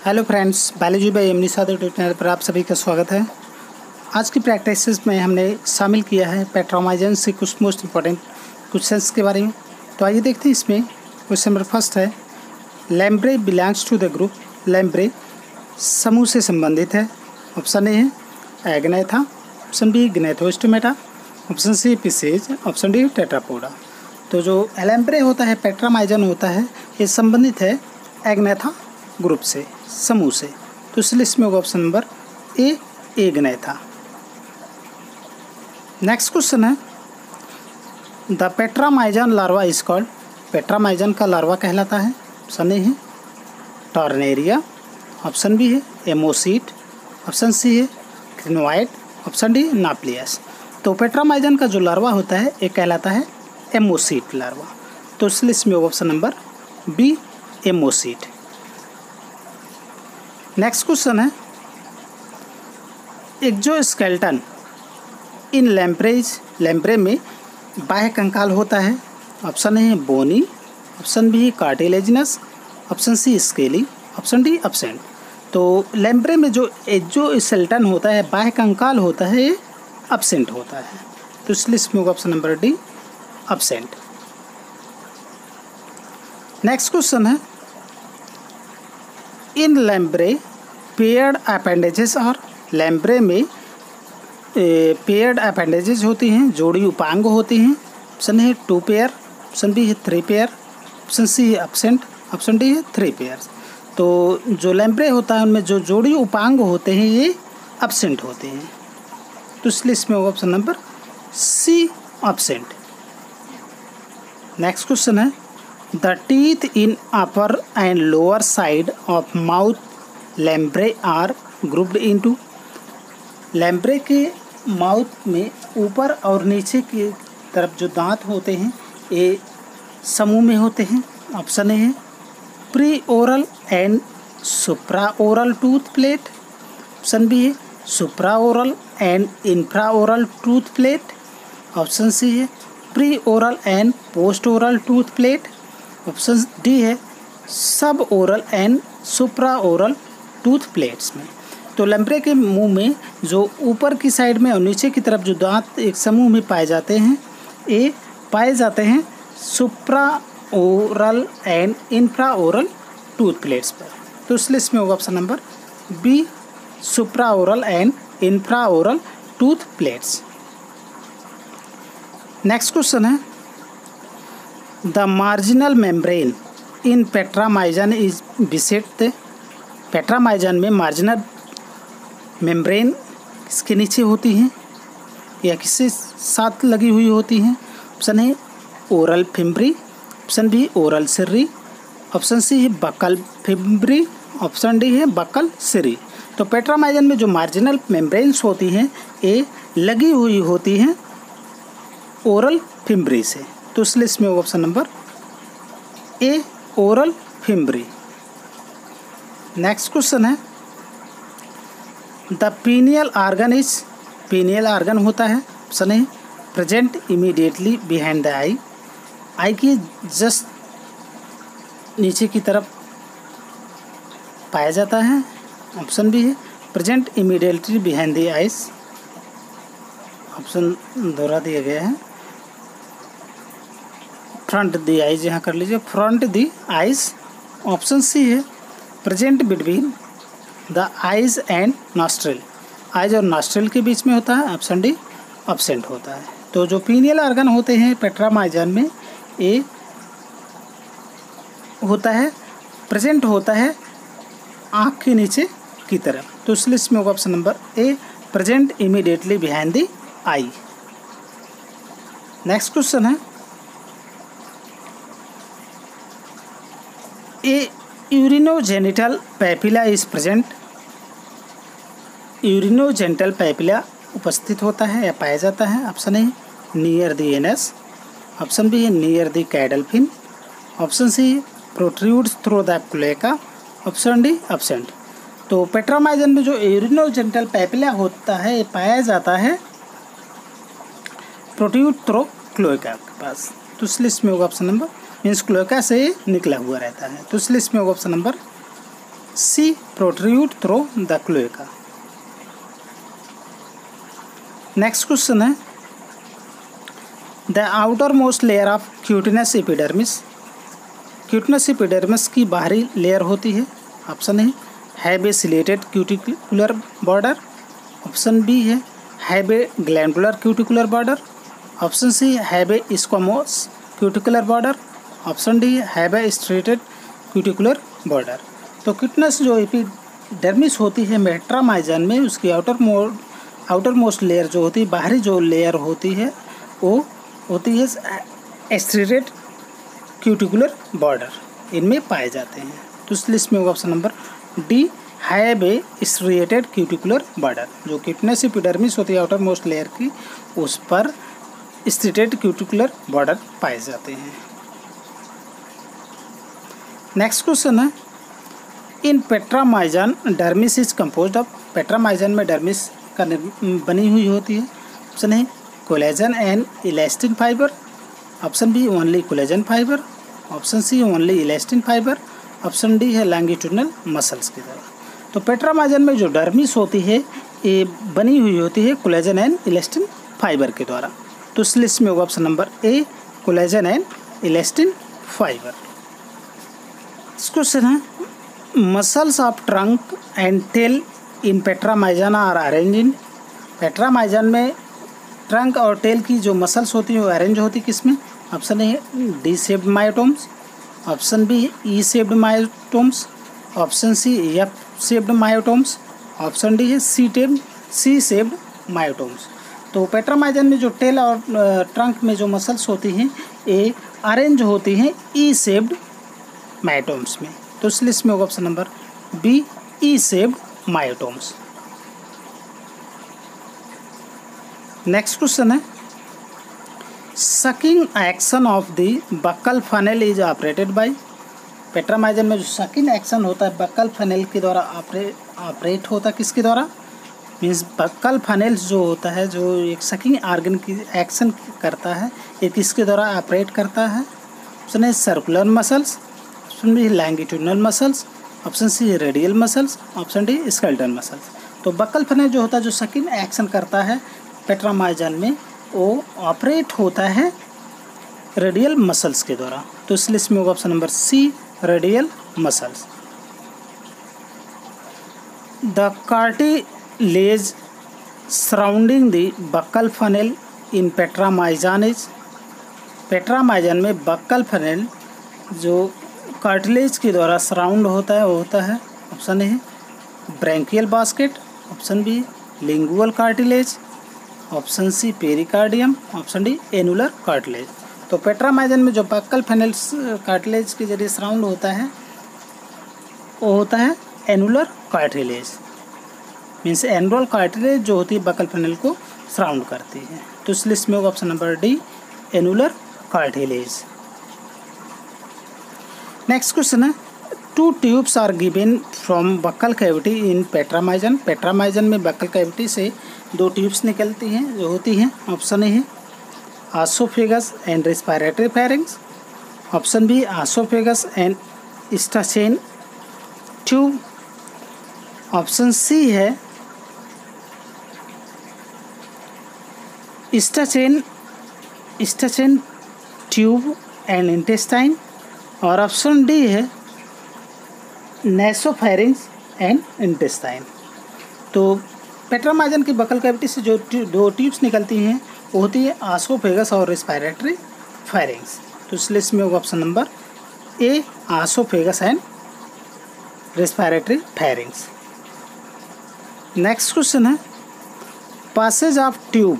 Hello friends, biology by एमनी सादर tutorial पर आप सभी का स्वागत है। आज की प्रैक्टिस में हमने शामिल किया है पेट्रोमाइजन से कुछ मोस्ट इम्पॉर्टेंट क्वेश्चंस के बारे में। तो आइए देखते हैं। इसमें क्वेश्चन नंबर फर्स्ट है, lamprey belongs to the group. Lamprey समूह से संबंधित है। ऑप्शन ए है Agnatha, option B Gnathostomata, option C Pisces, option D Tetrapoda. तो जो लैम्ब्रे होता है, पेट्रोमाइजन होता है, ये संबंधित है एग्नेथा ग्रुप से, समूह से। तो इस लिस्ट में होगा option number A, Agnatha. Next question है, the Petromyzon larva is called. Petromyzon का लार्वा कहलाता है। ऑप्शन ए है टॉर्नेरिया, ऑप्शन बी है एमोसीट, ऑप्शन सी है क्रिनोइड, ऑप्शन डी नाप्लियस। तो पेट्रामाइजन का जो लार्वा होता है ये कहलाता है एमोसीट लार्वा। तो इस लिस्ट में होगा option number B, ammocoete. Next question है, एक्सोस्केलेटन इन लैम्प्रेज। लैम्प्रे में बाह्य कंकाल होता है। Option A bony, option B cartilaginous, option C scaly, option D absent. तो लैम्प्रे में जो एक्सोस्केलेटन होता है, बाह्य कंकाल होता है, ये एब्सेंट होता है। तो इस लिस्ट में होगा option number D, absent. Next question है, इन लैम्ब्रे पेयर्ड अपेंडेजेस। और लैम्ब्रे में पेयर्ड अपेंडेजेस होती हैं, जोड़ी उपांग होती हैं। ऑप्शन है 2 पेयर, ऑप्शन बी है 3 पेयर, ऑप्शन सी है एब्सेंट, ऑप्शन डी है 3 पेयर। तो जो लैम्ब्रे होता है उनमें जो जोड़ी उपांग होते हैं ये एब्सेंट होते हैं। तो इस लिस्ट में होगा option number C, absent. Next question है, The teeth in upper and lower side of mouth lamprey are grouped into। Lamprey के माउथ में ऊपर और नीचे की तरफ जो दांत होते हैं ये समूह में होते हैं। ऑप्शन ए है pre oral and supra oral tooth plate, option B है supra oral and infra oral tooth plate, option C है pre oral and post oral tooth plate, option D है sub oral and supra oral tooth plates में। तो लैम्ब्रे के मुंह में जो ऊपर की साइड में और नीचे की तरफ जो दांत एक समूह में पाए जाते हैं ये पाए जाते हैं supra oral and infra oral tooth plates पर। तो इस लिस्ट में होगा option number B, supra oral and infra oral tooth plates. Next question है, the marginal membrane in Petromyzon is beset. Petromyzon में मार्जिनल मेम्ब्रेन किसके नीचे होती हैं या किससे साथ लगी हुई होती हैं। ऑप्शन है oral fimbriae, option B oral cirri, option C है बकल फिम्ब्री, ऑप्शन डी है बकल सिरी। तो पेट्रामाइजन में जो मार्जिनल मेम्ब्रेन्स होती हैं ये लगी हुई होती हैं ओरल फिम्ब्री से। तो इस लिस्ट में होगा option number A, oral fimbriae. Next question है, the pineal organ is. Pineal organ होता है। ऑप्शन है present immediately behind the eye. Eye की जस्ट नीचे की तरफ पाया जाता है। ऑप्शन बी है present immediately behind the eyes. Option दोहरा दिया गया है, फ्रंट दी आइज यहाँ कर लीजिए, front the eyes. Option C है present between the eyes and nostril. Eyes और नॉस्ट्रिल के बीच में होता है। ऑप्शन डी एब्सेंट होता है। तो जो पीनियल ऑर्गन होते हैं पेट्रामाइजन में ये होता है, प्रेजेंट होता है आँख के नीचे की तरफ। तो इस लिस्ट में होगा option number A, present immediately behind the eye. Next question है, a urinogenital papilla is present. Urinogenital papilla उपस्थित होता है या पाया जाता है। Option A near the anus, option B है near the caudal fin, option C protrudes through the cloaca, option D absent. तो पेट्रामाइजन में जो यूरिनोजेनिटल पैपिला होता है ये पाया जाता है प्रोट्रूड थ्रू क्लोएका के पास। तो इस लिस्ट में होगा ऑप्शन नंबर मीन्स क्लोएका से निकला हुआ रहता है। तो इस लिस्ट में होगा option number C protrude through the cloaca. Next question है the outer most layer of cutaneous epidermis. Cutaneous epidermis की बाहरी लेयर होती है। ऑप्शन है have a ciliated cuticular border. Option B है have a glandular cuticular border. Option C have a squamous cuticular border. Option D have a striated cuticular border. तो cutaneous जो epidermis होती है मेट्रामाइजन में, उसकी आउटर मोस्ट लेयर जो होती है, बाहरी जो लेयर होती है वो होती है स्ट्रेटेड क्यूटिकुलर बॉर्डर, इनमें पाए जाते हैं। तो इस लिस्ट में होगा option number D have a striated cuticular border. जो क्यूटिनस एपिडर्मिस होती है आउटर मोस्ट लेयर की, उस पर स्ट्रेटेड क्यूटिकुलर बॉर्डर पाए जाते हैं। नेक्स्ट क्वेश्चन है in Petromyzon dermis is composed of. Petromyzon में डर्मिस का बनी हुई होती है। ऑप्शन है collagen and elastin fibre. Option B only collagen fibre. Option C only elastin fibre. Option D है लॉन्गिट्यूडनल मसल्स की तरह। तो पेट्रामाइजन में जो डर्मिस होती है ये बनी हुई होती है कोलेजन एंड इलास्टिन फाइबर के द्वारा। तो इस लिस्ट में होगा option number A collagen and elastin fibre. इस क्वेश्चन है muscles of trunk and tail in Petromyzon are arrange in. Petromyzon में ट्रंक और टेल की जो मसल्स होती हैं वो अरेंज होती किस में। ऑप्शन ए है D shaped myotomes. Option B E shaped myotomes. Option C F shaped myotomes. Option D है सी शेप्ड मायोटोम्स। तो पेट्रामाइजन में जो टेल और ट्रंक में जो मसल्स होती हैं ये अरेंज होती हैं ई शेप्ड मायोटोम्स में। तो इस लिस्ट में होगा option number B E shaped myotomes. Next question है sucking action of the buccal funnel is operated by. Petromyzon में जो सकिंग एक्शन होता है बक्कल फनेल के द्वारा ऑपरेट होता है किसके द्वारा। मीन्स बक्कल फनेल जो होता है जो एक सकिंग आर्गन की एक्शन करता है ये किसके द्वारा ऑपरेट करता है। ऑप्शन है circular muscles. Option B longitudinal muscles. Option C radial muscles. Option D skeletal muscles. तो बक्कल फनेल जो होता है जो सकिंग एक्शन करता है पेट्रामाइजन में वो ऑपरेट होता है रेडियल मसल्स के द्वारा। तो इस लिस्ट में होगा option number C radial muscles. The cartilage surrounding the buccal funnel in Petromyzon is. Petromyzon में बक्कल फनेल जो कार्टिलेज के द्वारा सराउंड होता है वो होता है ऑप्शन ए है branchial basket. Option B lingual cartilage. Option C pericardium. Option D annular cartilage. तो पेट्रामाइजन में जो बक्कल फनेल कार्टिलेज के जरिए सराउंड होता है वो होता है annular cartilage. Means annular cartilage जो होती है बक्कल फनेल को सराउंड करती है। तो इस लिस्ट में होगा option number D annular cartilage. Next question है two tubes are given from buccal cavity in Petromyzon. Petromyzon में बक्कल कैविटी से दो ट्यूब्स निकलती हैं जो होती हैं। ऑप्शन ए है oesophagus and respiratory pharynx. Option B oesophagus and Eustachian tube. Option C है स्टाचेन ट्यूब एंड इंटेस्टाइन। और ऑप्शन डी है नेसोफेरिंग्स एंड इंटेस्टाइन। तो पेट्रामाइजन की बक्कल कैविटी से जो दो ट्यूब्स निकलती हैं वो होती है आसोफेगस और रेस्पिरेटरी फेरिंग्स। तो इस लिस्ट में होगा option number A oesophagus and respiratory pharynx. Next question है passage of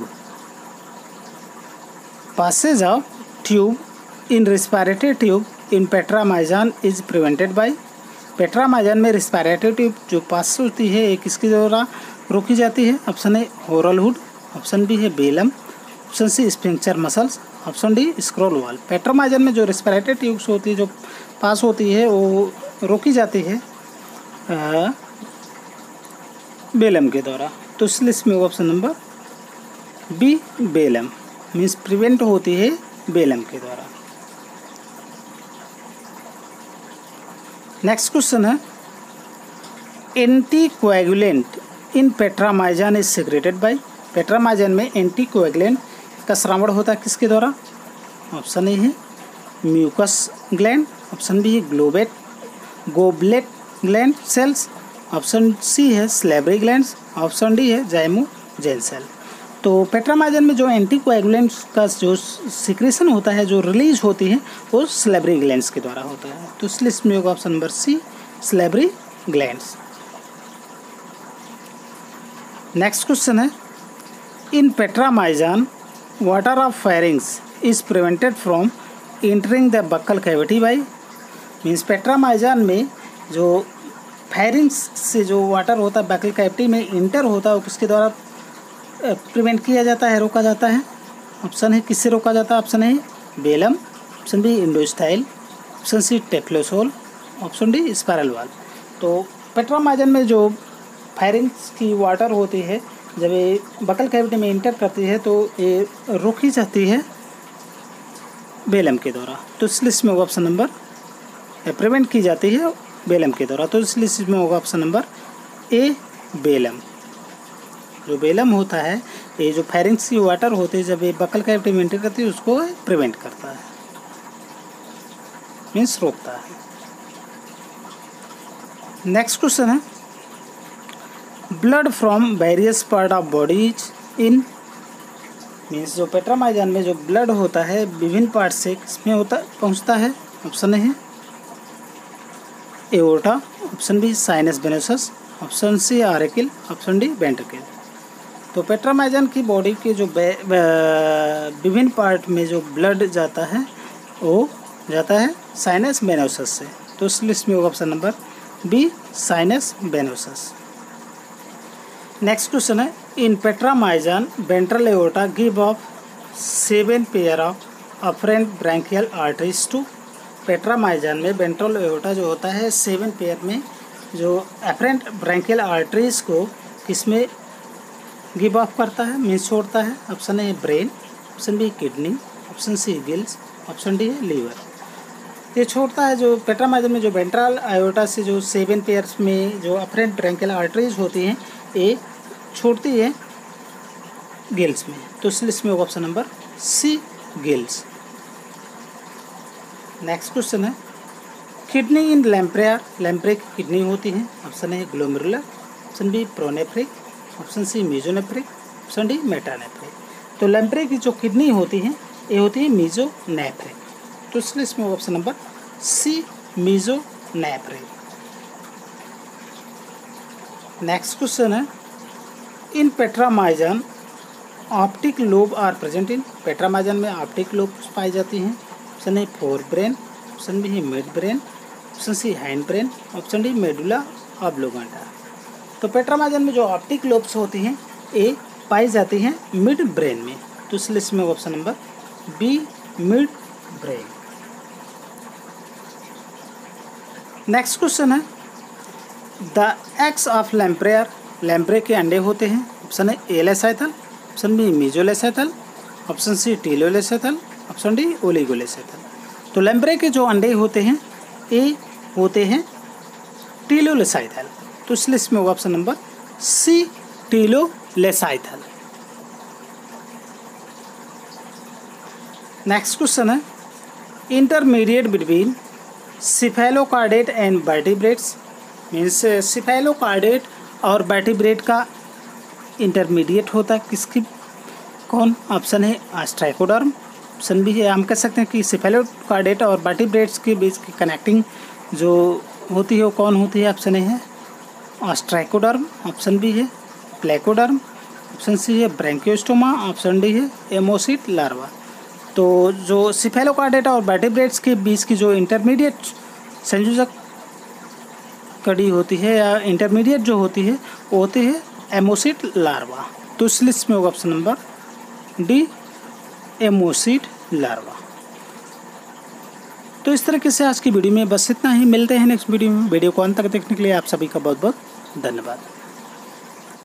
tube in respiratory tube in Petromyzon is prevented by. Petromyzon में रेस्पिरेटरी ट्यूब जो पास होती है ये किसके द्वारा रोकी जाती है। Option A oral hood. Option B है velum. Option C sphincter muscles. Option D scroll wall. Petromyzon में जो रेस्पिरेटरी ट्यूब्स होती है जो पास होती है वो रोकी जाती है बेलम के द्वारा। तो इस लिस्ट में option number B velum means prevent होती है बेलम के द्वारा। नेक्स्ट क्वेश्चन है anticoagulant in Petromyzon is secreted by. Petromyzon में एंटीकोएगुलेंट का श्रावण होता है किसके द्वारा? ऑप्शन ए है म्यूकस ग्लैंड, ऑप्शन बी है goblet gland cells, option C है स्लेवरी ग्लैंड्स, ऑप्शन डी है जाइमोजेन सेल। तो पेट्रामाइजान में जो एंटीकोएगुलेंट्स का जो सिक्रेशन होता है, जो रिलीज होती है, वो स्लेवरी ग्लैंड्स के द्वारा होता है। तो इस लिस्ट में होगा option number C salivary glands. Next question है in Petromyzon water of pharynx is prevented from entering the buccal cavity by. Means Petromyzon में जो फेरिंग्स से जो वाटर होता है बक्कल कैविटी में इंटर होता है, वो किसके द्वारा प्रिवेंट किया जाता है, रोका जाता है? ऑप्शन है किससे रोका जाता है? Option A velum, option B endostyle, option C typhlosole, option D spiral wall. तो पेट्रामाइजान में जो फेरिंग्स की वाटर होती है, जब ये बक्कल कैविटी में इंटर करती है तो ये रोकी जाती है बेलम के द्वारा। तो इस लिस्ट में होगा ऑप्शन नंबर, प्रिवेंट की जाती है बेलम के द्वारा। तो इस लिस्ट में होगा ऑप्शन नंबर ए बेलम। जो बेलम होता है, ये जो फेरिंग्स की वाटर होती है, जब ये बक्कल कैविटी में एंटर करती है उसको प्रिवेंट करता है, मीन्स रोकता है। नेक्स्ट क्वेश्चन है blood from various part of bodies in. Means जो पेट्रामाइजान में जो ब्लड होता है विभिन्न पार्ट से किसमें पहुंचता है? ऑप्शन है aorta, option B sinus venosus, option C auricle, option D ventricle. तो पेट्रामाइजान की बॉडी के जो विभिन्न पार्ट में जो ब्लड जाता है वो जाता है साइनस वेनोसस से। तो इस लिस्ट में होगा option number B sinus venosus. Next question है in Petromyzon ventral aorta give off 7 pair of afferent branchial arteries to. Petromyzon में वेंट्रल एओर्टा जो होता है 7 पेयर में जो अफरेंट ब्रैंकियल आर्टरीज को किसमें गिव ऑफ करता है, मीन्स छोड़ता है? Option A brain, option B kidney, option C gills, option D है लीवर। ये छोड़ता है जो पेट्रामाइजान में जो वेंट्रल एओर्टा से जो 7 पेयर्स में जो अफरेंट ब्रैंकियल आर्टरीज होती हैं, ये छोड़ती है गिल्स में। तो इस लिस्ट में होगा option number C gills. Next question है किडनी इन लैम्प्रे। लैम्प्रे की किडनी होती है, option A glomerular, option B pronephric, option C mesonephric, option D metanephric. तो लैम्प्रे की जो किडनी होती है ये होती है मीजोनेफ्रिक। तो इस लिस्ट में option number C mesonephric. Next question है in Petromyzon optic lobe are present in. Petromyzon में ऑप्टिक लोब पाई जाती हैं, option A forebrain, option B है midbrain, option C hindbrain, option D medulla oblongata. तो Petromyzon में जो optic lobes होती हैं ये पाई जाती हैं मिड ब्रेन में। तो इस लिस्ट में option number B midbrain. Next question है the eggs of lamprey. Lamprey के अंडे होते हैं, ऑप्शन है alecithal, option B mesolecithal, option C telolecithal, option D oligolecithal. तो लैम्प्रे के जो अंडे होते हैं ये होते हैं टीलोलेसाइथल। तो इस लिस्ट में होगा option number C telolecithal. Next question है intermediate between cephalochordate and vertebrates. Means cephalochordate और वर्टिब्रेट का इंटरमीडिएट होता है किसकी? कौन? ऑप्शन है ऑस्ट्राइकोडर्म, ऑप्शन बी है हम कह सकते हैं कि सिफेलोकार्डेट और वर्टिब्रेट्स के बीच की कनेक्टिंग जो होती है वो कौन होती है? ऑप्शन ए है ऑस्ट्राइकोडर्म, ऑप्शन बी है प्लेकोडर्म, ऑप्शन सी है ब्रैंकियोस्टोमा, ऑप्शन डी है एमोसिट लार्वा। तो जो सिफेलोकार्डेट और वर्टिब्रेट्स के बीच की जो इंटरमीडिएट संयोजक कड़ी होती है या इंटरमीडिएट जो होती है वो होती है एमोसिट लार्वा। तो इस लिस्ट में होगा option number D ammocoete larva. तो इस तरीके से आज की वीडियो में बस इतना ही। मिलते हैं नेक्स्ट वीडियो में। वीडियो को अंत तक देखने के लिए आप सभी का बहुत बहुत धन्यवाद।